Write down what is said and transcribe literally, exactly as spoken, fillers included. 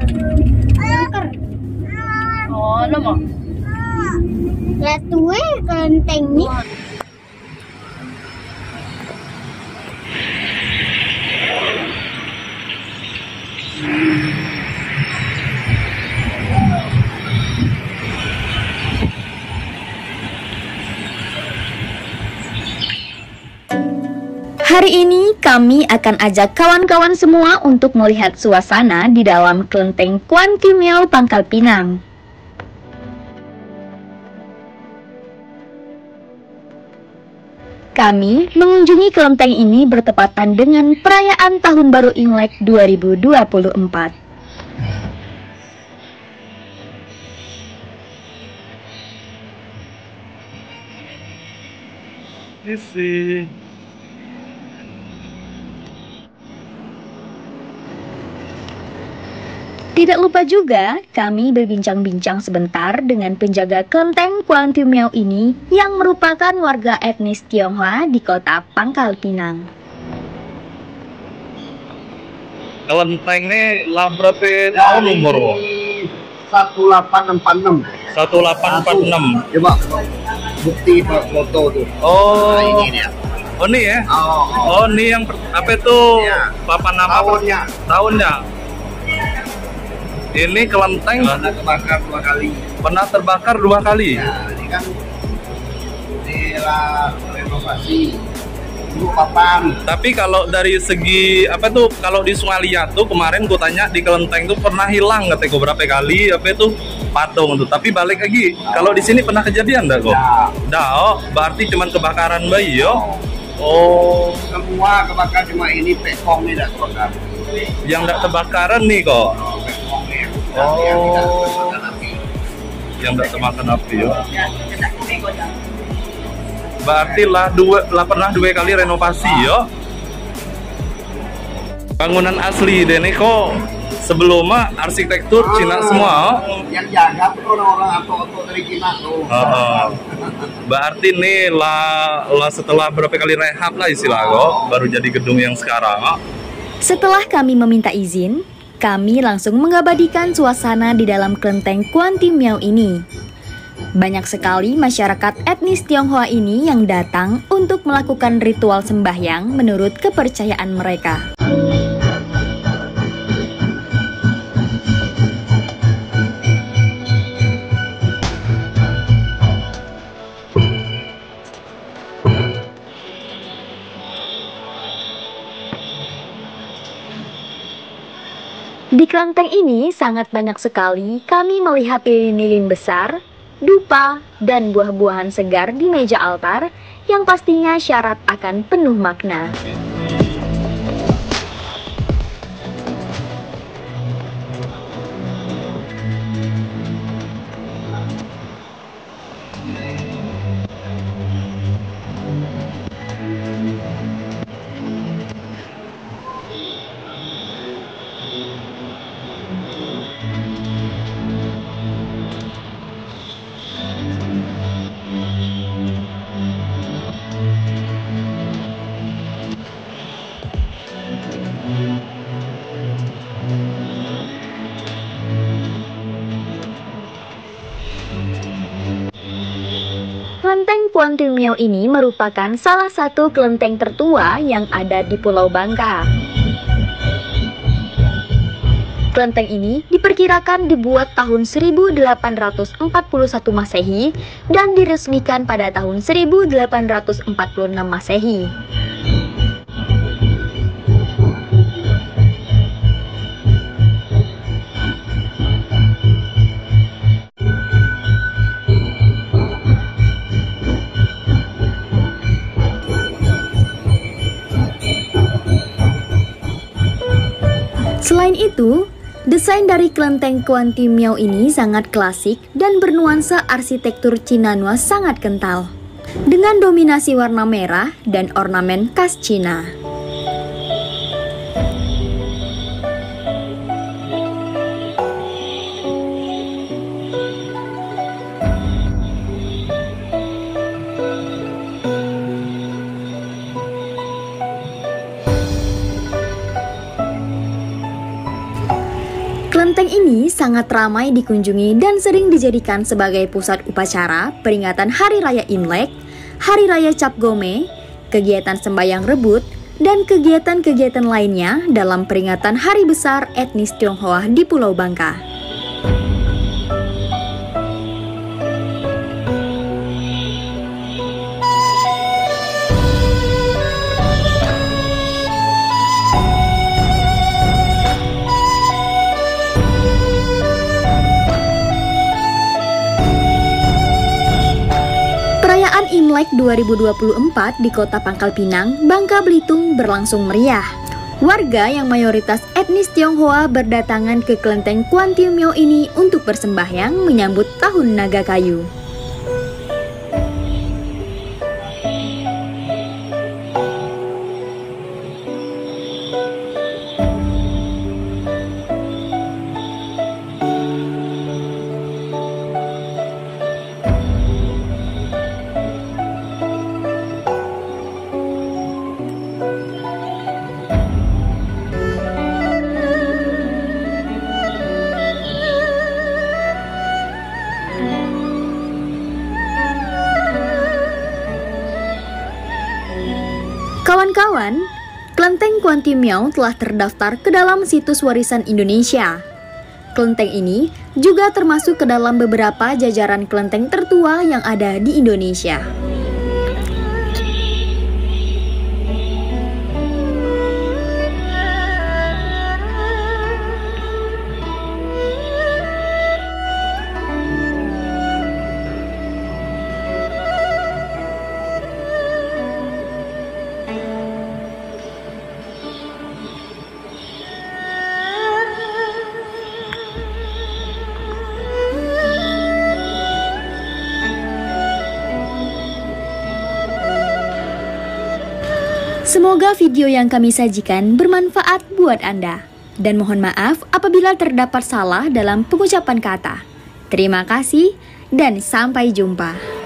Oh, ano mo? Latuwe kelenteng ni. Hari ini kami akan ajak kawan-kawan semua untuk melihat suasana di dalam kelenteng Kuan Kim Miao Pangkal Pinang. Kami mengunjungi kelenteng ini bertepatan dengan perayaan Tahun Baru Imlek dua ribu dua puluh empat. Isi. Tidak lupa juga, kami berbincang-bincang sebentar dengan penjaga kelenteng Kuan Kim Miao ini yang merupakan warga etnis Tionghoa di kota Pangkal Pinang. Kelenteng ini lah berapa tahun umur? satu delapan empat enam. satu delapan empat enam. Coba bukti foto tuh. Oh, Nah, ini dia. oh ini ya? Oh, oh. Oh ini yang per- apa itu? Iya. Papan nama Tahunnya. tahunnya. Ini kelenteng Pernah kebakar dua kali. pernah terbakar dua kali. Ya, ini kan era renovasi. Dulu papan. Tapi kalau dari segi apa tuh, kalau di Sungai Liat tuh kemarin gue tanya di kelenteng tuh pernah hilang katanya gue berapa kali apa itu patung tuh. Tapi balik lagi, kalau di sini pernah kejadian enggak kok? Ya. Dah, oh, berarti cuman kebakaran bayi yo. Oh, Semua kebakar cuma ini pekong ini tidak kebakar. yang enggak kebakaran nih kok. Oh, pekong ini. Oh. Yang tidak kebakaran api. Yang enggak termakan api yo. Berarti lah dua lah pernah dua kali renovasi yo. Bangunan asli dene kok sebelumnya arsitektur Cina semua. Oh. Yang jaga tuh orang-orang atau-atau dari Cina tuh. Oh. Berarti nih lah, lah setelah berapa kali rehab lah istilah kok baru jadi gedung yang sekarang. Oh. Setelah kami meminta izin, kami langsung mengabadikan suasana di dalam kelenteng Kuan Kim Miao ini. Banyak sekali masyarakat etnis Tionghoa ini yang datang untuk melakukan ritual sembahyang menurut kepercayaan mereka. Di kelenteng ini sangat banyak sekali kami melihat lilin-lilin besar, dupa, dan buah-buahan segar di meja altar yang pastinya syarat akan penuh makna. Kelenteng Kuan Kim Miao ini merupakan salah satu kelenteng tertua yang ada di Pulau Bangka. Kelenteng ini diperkirakan dibuat tahun seribu delapan ratus empat puluh satu Masehi dan diresmikan pada tahun seribu delapan ratus empat puluh enam Masehi. Selain itu, desain dari kelenteng Kuan Kim Miao ini sangat klasik dan bernuansa arsitektur Cina Nua sangat kental, dengan dominasi warna merah dan ornamen khas Cina. Kelenteng ini sangat ramai dikunjungi dan sering dijadikan sebagai pusat upacara peringatan Hari Raya Imlek, Hari Raya Cap Gome, kegiatan sembahyang rebut, dan kegiatan-kegiatan lainnya dalam peringatan Hari Besar Etnis Tionghoa di Pulau Bangka. Perayaan Imlek dua ribu dua puluh empat di Kota Pangkal Pinang, Bangka Belitung berlangsung meriah. Warga yang mayoritas etnis Tionghoa berdatangan ke Kelenteng Kwan Tium Miao ini untuk bersembahyang menyambut Tahun Naga Kayu. Kawan-kawan, Kelenteng Kwan Tium Miao telah terdaftar ke dalam situs warisan Indonesia. Kelenteng ini juga termasuk ke dalam beberapa jajaran kelenteng tertua yang ada di Indonesia. Semoga video yang kami sajikan bermanfaat buat Anda. Dan mohon maaf apabila terdapat salah dalam pengucapan kata. Terima kasih dan sampai jumpa.